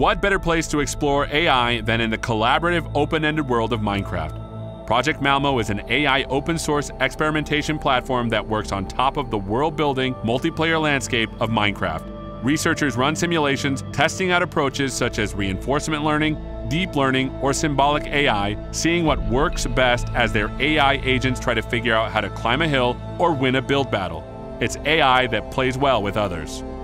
What better place to explore AI than in the collaborative, open-ended world of Minecraft? Project Malmo is an AI open-source experimentation platform that works on top of the world-building, multiplayer landscape of Minecraft. Researchers run simulations, testing out approaches such as reinforcement learning, deep learning, or symbolic AI, seeing what works best as their AI agents try to figure out how to climb a hill or win a build battle. It's AI that plays well with others.